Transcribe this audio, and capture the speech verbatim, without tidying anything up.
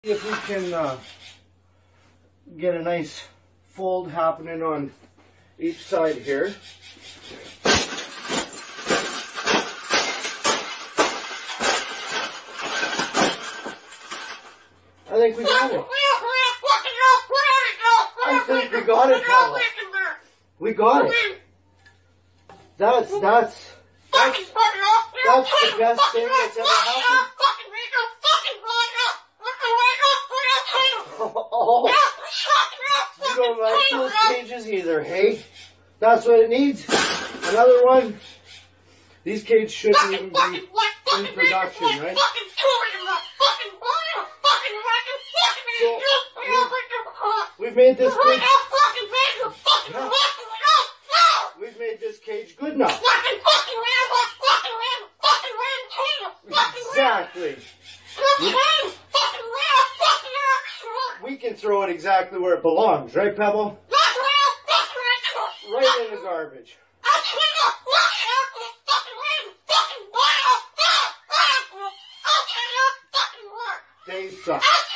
If we can uh, get a nice fold happening on each side here. I think we got it. I think we got it, Pavel. We got it. That's, that's, that's, that's the best thing that's ever happened. Oh, you don't like those cages either, hey? That's what it needs. Another one. These cages shouldn't even be in production, right? So, we've made this cage. Yeah. We've made this cage good enough. Exactly. We, we can throw it exactly where it belongs, right, Pebble? Right in the garbage. They suck.